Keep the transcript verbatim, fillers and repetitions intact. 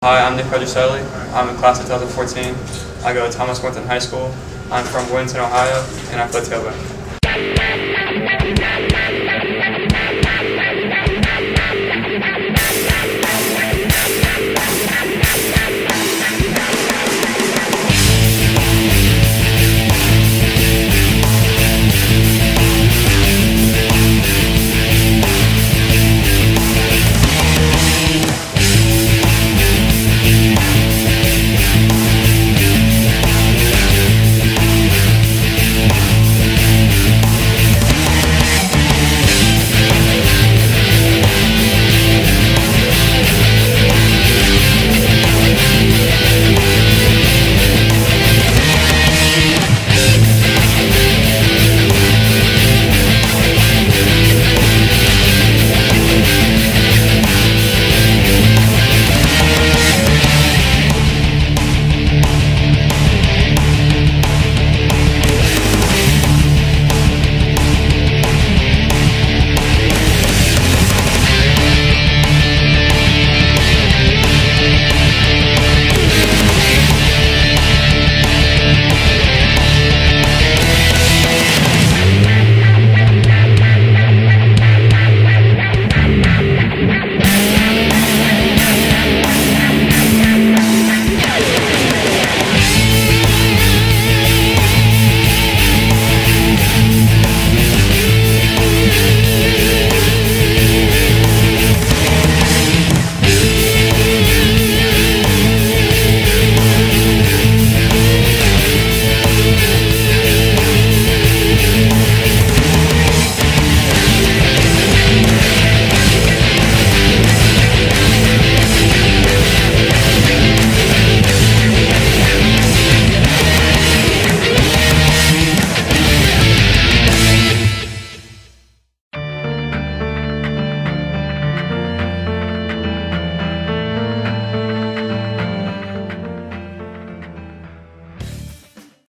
Hi, I'm Nick Pedroselli. I'm in class of two thousand fourteen. I go to Thomas Warrington High School. I'm from Wilmington, Ohio, and I play tailback.